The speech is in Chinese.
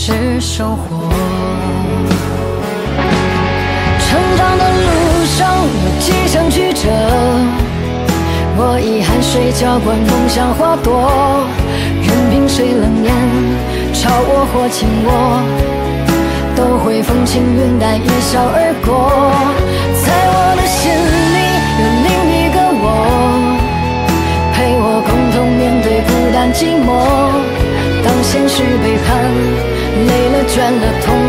是收获。成长的路上有几程曲折，我以汗水浇灌梦想花朵，任凭谁冷眼嘲我或轻我，都会风轻云淡一笑而过。在我的心里有另一个我，陪我共同面对孤单寂寞。当现实背叛，累了倦了痛